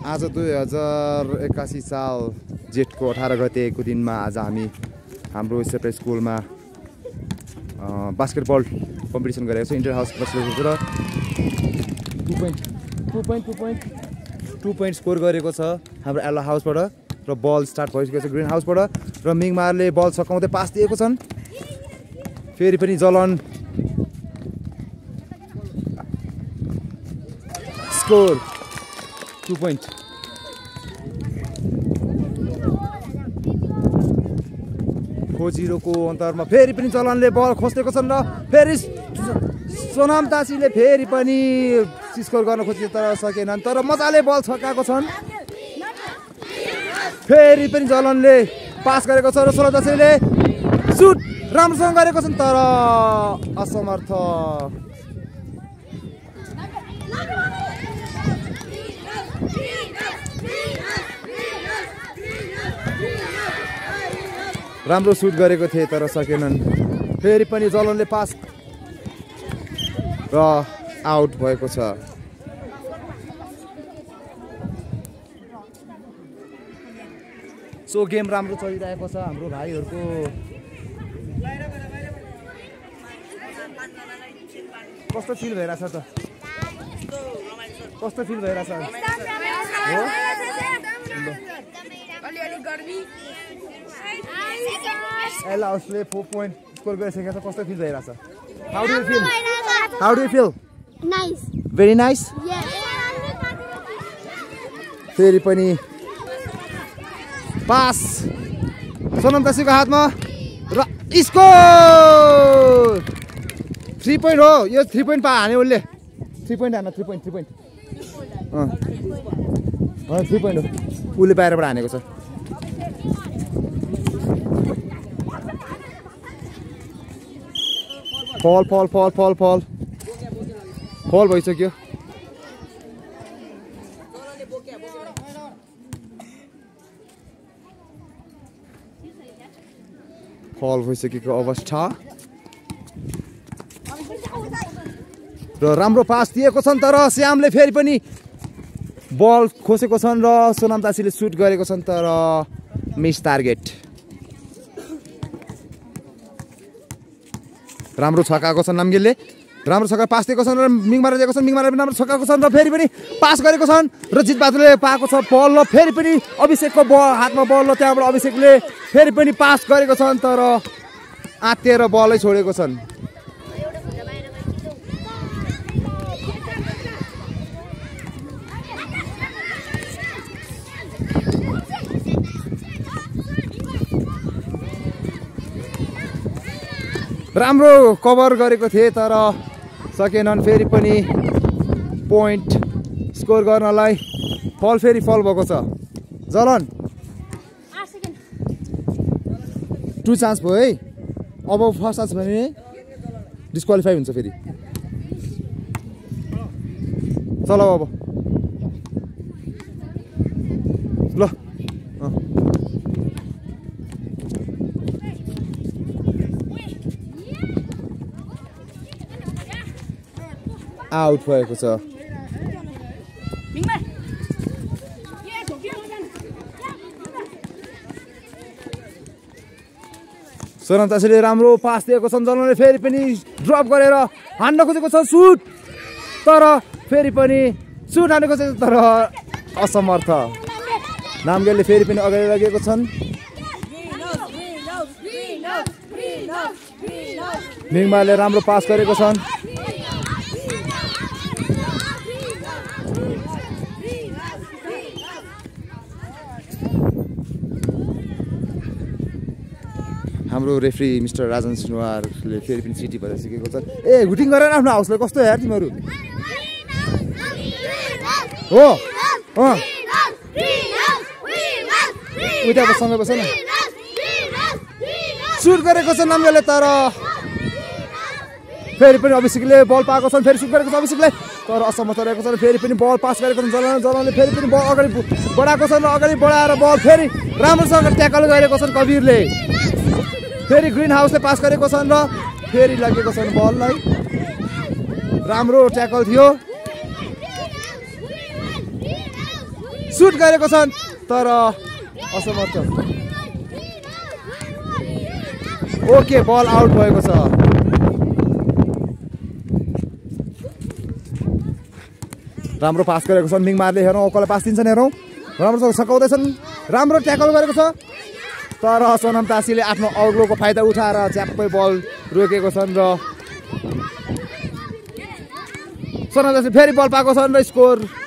आज 2081 साल जेठको 18 गतेको दिनमा आज हामी हाम्रो सेपरेट स्कुलमा बास्केटबल कम्पिटिसन गरेको छ। इन्टर हाउस बसेको र 2 पोइन्ट स्कोर गरेको छ हाम्रो एल्ला हाउसबाट र बल स्टार्ट भइसकेको छ ग्रिन हाउसबाट र मिङमारले बल सकाउँदै पास दिएको छन्। फेरि पनि जलन स्कोर 2 पोइन्ट। खोजिरोको अन्तरमा फेरि पनि जलनले बल खोजेको छन् र फेरि सोनाम तासीले फेरि पनि स्कोर गर्न खोजे तर सकेनन्, तर मजाले बल छकाएको छन्। फेरि पनि जलनले पास गरेको छ र सोनाम तासीले सुट राम्रोसँग गरेको छन् तर असमर्थ। राम्रो सुट गरेको थिए तर सकेनन्। फेरि पनि जलनले पास र आउट भएको छ। सो गेम राम्रो चलिरहेको छ हाम्रो भाइहरूको। कस्तो फिल भइरहेछ त? कस्तो फिल भइरहेछ हो? एल्ला हाउसले 4 पोइन्ट स्कोर गरिसकेको छ। कस्तो फिल भइरहेछ? How do you feel? How do you feel? Nice. Very nice? Yes. फेरि पनि पास सोनम तासीको हातमा र स्कोर 3 पोइन्ट हो। यो 3 पोइन्ट हाने उसले 3 पोइन्ट हान्न 3 पोइन्ट 3 पोइन्ट 3 पोइन्ट हो। उसले बाहिरबाट हानेको छ। फल फल फल फल फल फल भइसक्यो। फल भइसकेको अवस्था र राम्रो पास दिएको छन् तर श्यामले फेरि पनि बल खोसेको छन् र सोनाम तासीले सुट गरेको छन् तर मिस टार्गेट। राम्रो छकाएको छन् नामगेलले, राम्रो छक्का पास दिएको छन् र मिङमार दिएको छन्। मिङमार पनि राम्रो छकाएको छन् र फेरि पनि पास गरेको छन् र जित बहादुरले पाएको छ बल र फेरि पनि अभिषेकको हातमा बल र त्यहाँबाट अभिषेकले फेरि पनि पास गरेको छन् तर आत्तिएर बलै छोडेको छन्। राम्रो कभर गरेको थिए तर सकेनन्। फेरि पनि पोइन्ट स्कोर गर्नलाई फल फेरि फल भएको छ। जलन 2 चान्स भयो है। अब फर्स्ट चान्स भने डिस्क्वालिफाई हुन्छ फेरि। चल अब ल आउट भएको छ। सोनम तासीले राम्रो पास दिएको छन्। जलनले फेरि पनि ड्रप गरेर हान्न खोजेको छ सुट तर फेरि पनि सुट हान्न खोजेको तर असमर्थ। नामगेलले फेरि पनि अगाडि लगेको छन्। मिङमारले राम्रो पास गरेको छन्। हाम्रो रेफ्री मिस्टर राजन सिनुवारले फेरि पनि सिटी भइसकेको छ। ए हुटिङ गरेर आफ्नो हाउसलाई कस्तो यार तिमीहरू हो? उता सँगै बस न। सुट गरेको छ नामगेलले तर फेरि पनि अभिषेकले बल पाएको छन्। फेरि सुट गरेको छ अभिषेकले तर असमर्थ रहेको छ। फेरि पनि बल पास गरेको छन् जलनले फेरि पनि बल अगाडि बढाएको छन् र अगाडि बढाएर बल फेरि राम्रोसँग ट्याकल गरेको छन् कवीरले। फेरि ग्रिन हाउसले पास गरेको छन् र फेरि लगेको छन् बललाई। राम्रो ट्याकल थियो। सुट गरेको छन् तर असमर्थ। ओके बल आउट भएको छ। राम्रो पास गरेको छन् मिङमारले हेरौँ कसलाई पास दिन्छन् हेरौँ राम्रोसँग सकाउँदैछन् राम्रो ट्याकल गरेको छ तर सोनाम तासीले आफ्नो अग्लोको फाइदा उठाएर च्याप्पै बल रोकेको छन् र सोनाम तासी फेरि बल पाएको छन् र स्कोर